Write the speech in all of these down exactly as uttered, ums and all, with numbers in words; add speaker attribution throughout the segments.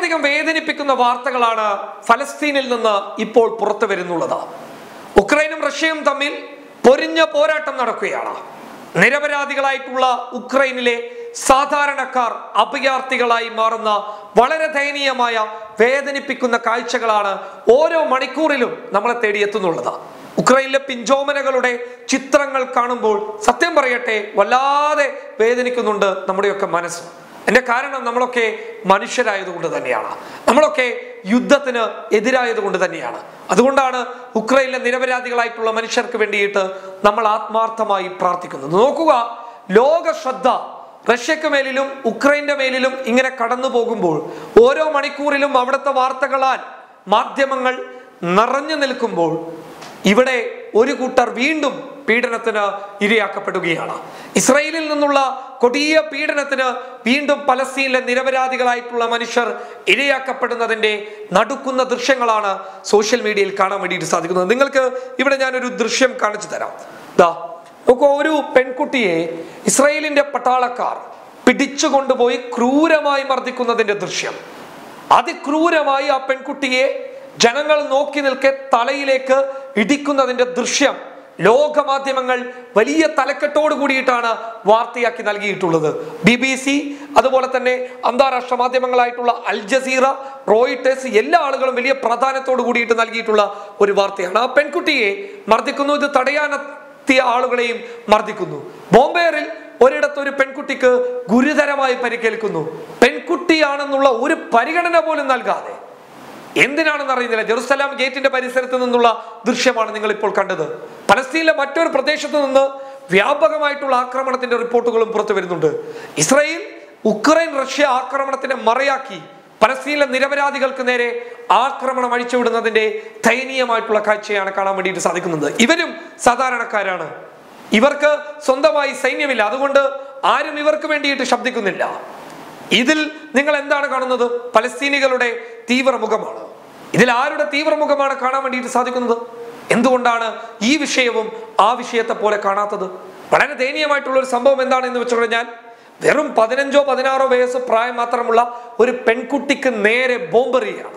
Speaker 1: വളരെയധികം വേദനിപ്പിക്കുന്ന വാർത്തകളാണ് ഫലസ്തീനിൽ നിന്ന് ഇപ്പോൾ പുറത്തു വരുന്നുള്ളത്. ഉക്രൈനും റഷ്യയും തമ്മിൽ പൊരിഞ്ഞ പോരാട്ടം നടക്കുകയാണ്. നിരപരാധികളായിട്ടുള്ള ഉക്രൈനിലെ സാധാരണക്കാർ അഭയാർത്ഥികളായി മാറുന്ന വളരെ ദയനീയമായ വേദനിപ്പിക്കുന്ന കാഴ്ചകളാണ് ഓരോ മണിക്കൂറിലും നമ്മളെ തേടിയെത്തുന്നുള്ളത്. ഉക്രൈനിലെ പിഞ്ചോമനകളുടെ ചിത്രങ്ങൾ കാണുമ്പോൾ സത്യം പറയട്ടെ വല്ലാതെ വേദനിക്കുന്നുണ്ട് നമ്മുടെയൊക്കെ മനസ്സ്. എന്റെ കാരണം നമ്മളൊക്കെ മനുഷ്യരായതുകൊണ്ട് തന്നെയാണ്, നമ്മളൊക്കെ യുദ്ധത്തിന് എതിരായതുകൊണ്ട് തന്നെയാണ്. അതുകൊണ്ടാണ് ഉക്രൈനിലെ നിരപരാധികളായിട്ടുള്ള മനുഷ്യർക്ക് വേണ്ടിയിട്ട് നമ്മൾ ആത്മാർത്ഥമായി പ്രാർത്ഥിക്കുന്നത്. നോക്കുക, ലോക ശ്രദ്ധ റഷ്യക്ക് മേലിലും ഉക്രൈന്റെ മേലിലും ഇങ്ങനെ കടന്നു പോകുമ്പോൾ ഓരോ മണിക്കൂറിലും അവിടുത്തെ വാർത്തകളാൽ മാധ്യമങ്ങൾ നിറഞ്ഞു നിൽക്കുമ്പോൾ ഇവിടെ ഒരു കൂട്ടർ വീണ്ടും പീഡനത്തിന് ഇരയാക്കപ്പെടുകയാണ്. ഇസ്രായേലിൽ നിന്നുള്ള കൊടിയ പീഡനത്തിന് വീണ്ടും പലസ്തീനിലെ നിരപരാധികളായിട്ടുള്ള മനുഷ്യർ ഇരയാക്കപ്പെടുന്നതിന്റെ നടുക്കുന്ന ദൃശ്യങ്ങളാണ് സോഷ്യൽ മീഡിയയിൽ കാണാൻ വേണ്ടിയിട്ട് സാധിക്കുന്നത്. നിങ്ങൾക്ക് ഇവിടെ ഞാനൊരു ദൃശ്യം കാണിച്ചു തരാം. ദാ നോക്കൂ, ഒരു പെൺകുട്ടിയെ ഇസ്രായേലിന്റെ പട്ടാളക്കാർ പിടിച്ചു കൊണ്ടുപോയി ക്രൂരമായി മർദ്ദിക്കുന്നതിന്റെ ദൃശ്യം. അതിക്രൂരമായി ആ പെൺകുട്ടിയെ ജനങ്ങൾ നോക്കി നിൽക്കെ തലയിലേക്ക് ഇടിക്കുന്നതിന്റെ ദൃശ്യം ലോകമാധ്യമങ്ങൾ വലിയ തലക്കെട്ടോട് കൂടിയിട്ടാണ് വാർത്തയാക്കി നൽകിയിട്ടുള്ളത്. ബി ബി സി, അതുപോലെ തന്നെ അന്താരാഷ്ട്ര മാധ്യമങ്ങളായിട്ടുള്ള അൽ ജസീറ, റോയിട്ടേഴ്സ്, എല്ലാ ആളുകളും വലിയ പ്രാധാന്യത്തോട് കൂടിയിട്ട് നൽകിയിട്ടുള്ള ഒരു വാർത്തയാണ്. ആ പെൺകുട്ടിയെ മർദ്ദിക്കുന്നു, ഇത് തടയാനെത്തിയ ആളുകളെയും മർദ്ദിക്കുന്നു. ബോംബേറിൽ ഒരിടത്ത് ഒരു പെൺകുട്ടിക്ക് ഗുരുതരമായി പരിക്കേൽക്കുന്നു. പെൺകുട്ടിയാണെന്നുള്ള ഒരു പരിഗണന പോലും നൽകാതെ, എന്തിനാണെന്ന് അറിയുന്നില്ല, ജെറുസലേം ഗേറ്റിന്റെ പരിസരത്ത് നിന്നുള്ള ദൃശ്യമാണ് നിങ്ങൾ ഇപ്പോൾ കണ്ടത്. പലസ്തീനിലെ മറ്റൊരു പ്രദേശത്ത് നിന്ന് വ്യാപകമായിട്ടുള്ള ആക്രമണത്തിന്റെ റിപ്പോർട്ടുകളും പുറത്തു വരുന്നുണ്ട്. ഇസ്രായേൽ ഉക്രൈൻ റഷ്യ ആക്രമണത്തിനെ മറയാക്കി പലസ്തീനിലെ നിരപരാധികൾക്ക് നേരെ ആക്രമണം അഴിച്ചുവിടുന്നതിന്റെ ദയനീയമായിട്ടുള്ള കാഴ്ചയാണ് കാണാൻ വേണ്ടിയിട്ട് സാധിക്കുന്നത്. ഇവരും സാധാരണക്കാരാണ്, ഇവർക്ക് സ്വന്തമായി സൈന്യമില്ല, അതുകൊണ്ട് ആരും ഇവർക്ക് വേണ്ടിയിട്ട് ശബ്ദിക്കുന്നില്ല. ഇതിൽ നിങ്ങൾ എന്താണ് കാണുന്നത്? പലസ്തീനികളുടെ തീവ്രമുഖമാണ്. ഇതിൽ ആരുടെ തീവ്രമുഖമാണ് കാണാൻ വേണ്ടിയിട്ട് സാധിക്കുന്നത്? എന്തുകൊണ്ടാണ് ഈ വിഷയവും ആ വിഷയത്തെ പോലെ കാണാത്തത്? വളരെ ദയനീയമായിട്ടുള്ള ഒരു സംഭവം എന്താണെന്ന് വെച്ചു കഴിഞ്ഞാൽ, വെറും പതിനഞ്ചോ പതിനാറോ വയസ്സ് പ്രായം മാത്രമുള്ള ഒരു പെൺകുട്ടിക്ക് നേരെ ബോംബെറിയാണ്,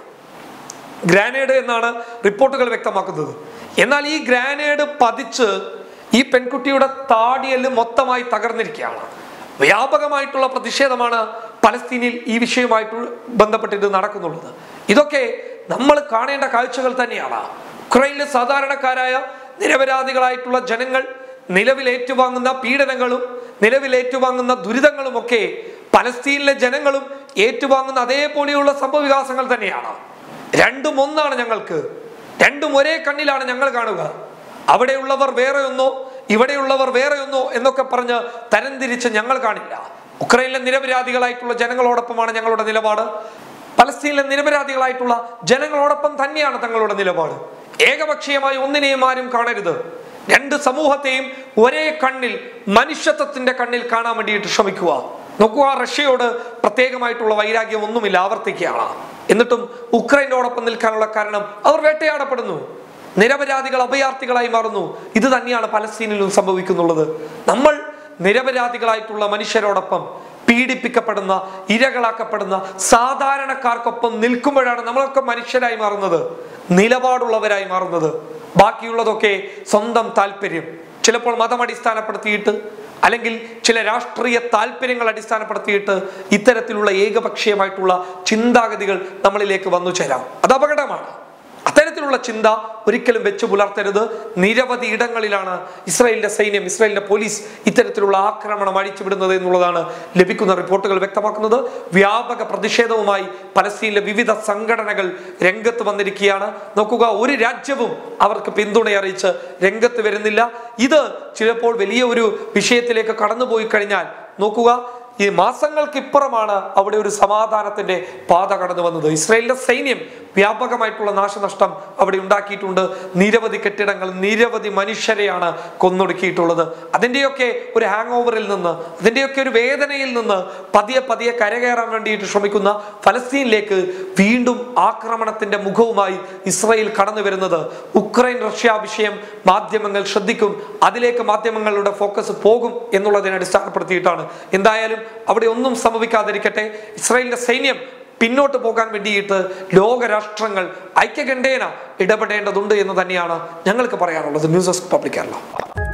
Speaker 1: ഗ്രാനേഡ് എന്നാണ് റിപ്പോർട്ടുകൾ വ്യക്തമാക്കുന്നത്. എന്നാൽ ഈ ഗ്രാനേഡ് പതിച്ച് ഈ പെൺകുട്ടിയുടെ താടിയെല്ല് മൊത്തമായി തകർന്നിരിക്കുകയാണ്. വ്യാപകമായിട്ടുള്ള പ്രതിഷേധമാണ് പലസ്തീനിൽ ഈ വിഷയവുമായിട്ട് ബന്ധപ്പെട്ടിട്ട് നടക്കുന്നുള്ളത്. ഇതൊക്കെ നമ്മൾ കാണേണ്ട കാഴ്ചകൾ തന്നെയാണ്. ഉക്രൈനിലെ സാധാരണക്കാരായ നിരപരാധികളായിട്ടുള്ള ജനങ്ങൾ നിലവിൽ ഏറ്റുവാങ്ങുന്ന പീഡനങ്ങളും നിലവിൽ ഏറ്റുവാങ്ങുന്ന ദുരിതങ്ങളും ഒക്കെ പലസ്തീനിലെ ജനങ്ങളും ഏറ്റുവാങ്ങുന്ന അതേപോലെയുള്ള സംഭവ വികാസങ്ങൾ തന്നെയാണ്. രണ്ടും ഒന്നാണ്, ഞങ്ങൾക്ക് രണ്ടും ഒരേ കണ്ണിലാണ് ഞങ്ങൾ കാണുക. അവിടെയുള്ളവർ വേറെ ഒന്നോ ഇവിടെയുള്ളവർ വേറെ ഒന്നോ എന്നൊക്കെ പറഞ്ഞ് തരംതിരിച്ച് ഞങ്ങൾ കാണില്ല. ഉക്രൈനിലെ നിരപരാധികളായിട്ടുള്ള ജനങ്ങളോടൊപ്പമാണ് ഞങ്ങളുടെ നിലപാട്. പലസ്തീനിലെ നിരപരാധികളായിട്ടുള്ള ജനങ്ങളോടൊപ്പം തന്നെയാണ് തങ്ങളുടെ നിലപാട്. ഏകപക്ഷീയമായി ഒന്നിനെയും ആരും കാണരുത്. രണ്ട് സമൂഹത്തെയും ഒരേ കണ്ണിൽ, മനുഷ്യത്വത്തിന്റെ കണ്ണിൽ കാണാൻ വേണ്ടിയിട്ട് ശ്രമിക്കുക. നോക്കുക, റഷ്യയോട് പ്രത്യേകമായിട്ടുള്ള വൈരാഗ്യം ഒന്നുമില്ല, ആവർത്തിക്കുകയാണ്. എന്നിട്ടും ഉക്രൈനോടൊപ്പം നിൽക്കാനുള്ള കാരണം അവർ വേട്ടയാടപ്പെടുന്നു, നിരപരാധികൾ അഭയാർത്ഥികളായി മാറുന്നു. ഇത് തന്നെയാണ് പലസ്തീനിലും സംഭവിക്കുന്നുള്ളത്. നമ്മൾ നിരപരാധികളായിട്ടുള്ള മനുഷ്യരോടൊപ്പം, പീഡിപ്പിക്കപ്പെടുന്ന ഇരകളാക്കപ്പെടുന്ന സാധാരണക്കാർക്കൊപ്പം നിൽക്കുമ്പോഴാണ് നമ്മളൊക്കെ മനുഷ്യരായി മാറുന്നത്, നിലപാടുള്ളവരായി മാറുന്നത്. ബാക്കിയുള്ളതൊക്കെ സ്വന്തം താല്പര്യം, ചിലപ്പോൾ മതം അടിസ്ഥാനപ്പെടുത്തിയിട്ട് അല്ലെങ്കിൽ ചില രാഷ്ട്രീയ താല്പര്യങ്ങൾ അടിസ്ഥാനപ്പെടുത്തിയിട്ട് ഇത്തരത്തിലുള്ള ഏകപക്ഷീയമായിട്ടുള്ള ചിന്താഗതികൾ നമ്മളിലേക്ക് വന്നു ചേരാം. അത് അപകടമാണ്. അത്തരത്തിലുള്ള ചിന്ത ഒരിക്കലും വെച്ചു പുലർത്തരുത്. നിരവധി ഇടങ്ങളിലാണ് ഇസ്രായേലിന്റെ സൈന്യം, ഇസ്രായേലിന്റെ പോലീസ് ഇത്തരത്തിലുള്ള ആക്രമണം അഴിച്ചുവിടുന്നത് എന്നുള്ളതാണ് ലഭിക്കുന്ന റിപ്പോർട്ടുകൾ വ്യക്തമാക്കുന്നത്. വ്യാപക പ്രതിഷേധവുമായി പലസ്തീനിലെ വിവിധ സംഘടനകൾ രംഗത്ത് വന്നിരിക്കുകയാണ്. നോക്കുക, ഒരു രാജ്യവും അവർക്ക് പിന്തുണ അറിയിച്ച് രംഗത്ത് വരുന്നില്ല. ഇത് ചിലപ്പോൾ വലിയ ഒരു വിഷയത്തിലേക്ക് കടന്നുപോയി കഴിഞ്ഞാൽ നോക്കുക, ഈ മാസങ്ങൾക്കിപ്പുറമാണ് അവിടെ ഒരു സമാധാനത്തിന്റെ പാത കടന്നു വന്നത്. ഇസ്രായേലിന്റെ സൈന്യം വ്യാപകമായിട്ടുള്ള നാശനഷ്ടം അവിടെ ഉണ്ടാക്കിയിട്ടുണ്ട്. നിരവധി കെട്ടിടങ്ങൾ, നിരവധി മനുഷ്യരെയാണ് കൊന്നൊടുക്കിയിട്ടുള്ളത്. അതിൻ്റെയൊക്കെ ഒരു ഹാങ് ഓവറിൽ നിന്ന്, അതിൻ്റെയൊക്കെ ഒരു വേദനയിൽ നിന്ന് പതിയെ പതിയെ കരകയറാൻ വേണ്ടിയിട്ട് ശ്രമിക്കുന്ന ഫലസ്തീനിലേക്ക് വീണ്ടും ആക്രമണത്തിന്റെ മുഖവുമായി ഇസ്രായേൽ കടന്നു വരുന്നത് ഉക്രൈൻ റഷ്യ വിഷയം മാധ്യമങ്ങൾ ശ്രദ്ധിക്കും, അതിലേക്ക് മാധ്യമങ്ങളുടെ ഫോക്കസ് പോകും എന്നുള്ളതിനെ അടിസ്ഥാനപ്പെടുത്തിയിട്ടാണ്. എന്തായാലും അവിടെ ഒന്നും സംഭവിക്കാതിരിക്കട്ടെ. ഇസ്രായേലിന്റെ സൈന്യം പിന്നോട്ട് പോകാൻ വേണ്ടിയിട്ട് ലോകരാഷ്ട്രങ്ങൾ ഐക്യകണ്ഠേന ഇടപെടേണ്ടതുണ്ട് എന്ന് തന്നെയാണ് ഞങ്ങൾക്ക് പറയാനുള്ളത്. News desk public Kerala.